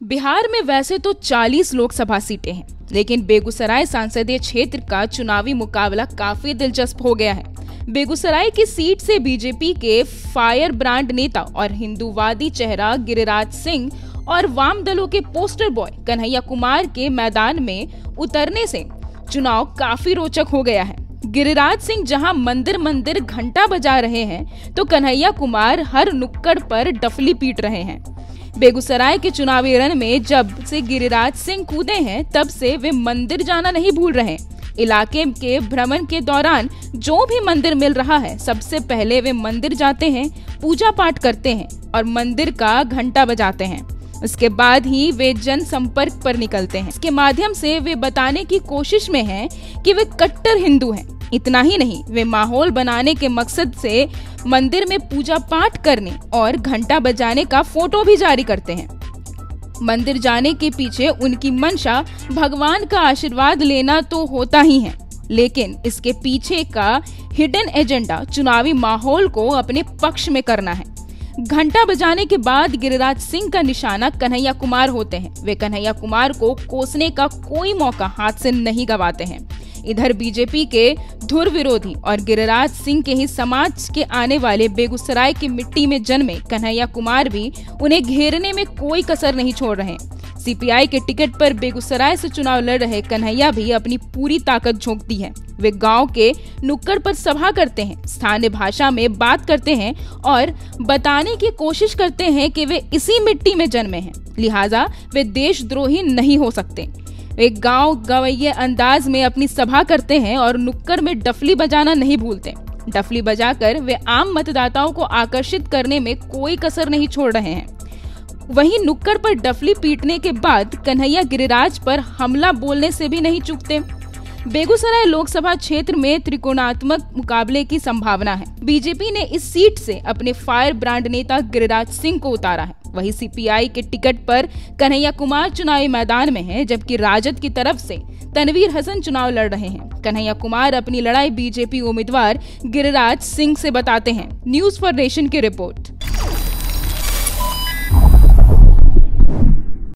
बिहार में वैसे तो 40 लोकसभा सीटें हैं, लेकिन बेगूसराय संसदीय क्षेत्र का चुनावी मुकाबला काफी दिलचस्प हो गया है। बेगूसराय की सीट से बीजेपी के फायर ब्रांड नेता और हिंदूवादी चेहरा गिरिराज सिंह और वाम दलों के पोस्टर बॉय कन्हैया कुमार के मैदान में उतरने से चुनाव काफी रोचक हो गया है। गिरिराज सिंह जहां मंदिर मंदिर घंटा बजा रहे हैं, तो कन्हैया कुमार हर नुक्कड़ पर डफली पीट रहे हैं। बेगूसराय के चुनावी रण में जब से गिरिराज सिंह कूदे हैं, तब से वे मंदिर जाना नहीं भूल रहे। इलाके के भ्रमण के दौरान जो भी मंदिर मिल रहा है, सबसे पहले वे मंदिर जाते हैं, पूजा पाठ करते हैं और मंदिर का घंटा बजाते हैं। उसके बाद ही वे जन संपर्क पर निकलते हैं। इसके माध्यम से वे बताने की कोशिश में हैं कि वे कट्टर हिंदू हैं। इतना ही नहीं, वे माहौल बनाने के मकसद से मंदिर में पूजा पाठ करने और घंटा बजाने का फोटो भी जारी करते हैं। मंदिर जाने के पीछे उनकी मंशा भगवान का आशीर्वाद लेना तो होता ही है, लेकिन इसके पीछे का हिडन एजेंडा चुनावी माहौल को अपने पक्ष में करना है। घंटा बजाने के बाद गिरिराज सिंह का निशाना कन्हैया कुमार होते हैं। वे कन्हैया कुमार को कोसने का कोई मौका हाथ से नहीं गंवाते हैं। इधर बीजेपी के धुर विरोधी और गिरिराज सिंह के ही समाज के आने वाले बेगूसराय की मिट्टी में जन्मे कन्हैया कुमार भी उन्हें घेरने में कोई कसर नहीं छोड़ रहे। सीपीआई के टिकट पर बेगूसराय से चुनाव लड़ रहे कन्हैया भी अपनी पूरी ताकत झोंकती है। वे गांव के नुक्कड़ पर सभा करते हैं, स्थानीय भाषा में बात करते हैं और बताने की कोशिश करते हैं कि वे इसी मिट्टी में जन्मे हैं, लिहाजा वे देशद्रोही नहीं हो सकते। वे गांव गवैये अंदाज में अपनी सभा करते हैं और नुक्कड़ में डफली बजाना नहीं भूलते। डफली बजाकर वे आम मतदाताओं को आकर्षित करने में कोई कसर नहीं छोड़ रहे हैं। वहीं नुक्कड़ पर डफली पीटने के बाद कन्हैया गिरिराज पर हमला बोलने से भी नहीं चूकते। बेगूसराय लोकसभा क्षेत्र में त्रिकोणात्मक मुकाबले की संभावना है। बीजेपी ने इस सीट से अपने फायर ब्रांड नेता गिरिराज सिंह को उतारा है। वहीं सीपीआई के टिकट पर कन्हैया कुमार चुनावी मैदान में हैं, जबकि राजद की तरफ से तनवीर हसन चुनाव लड़ रहे हैं। कन्हैया कुमार अपनी लड़ाई बीजेपी उम्मीदवार गिरिराज सिंह से बताते हैं। न्यूज़ फॉर नेशन की रिपोर्ट।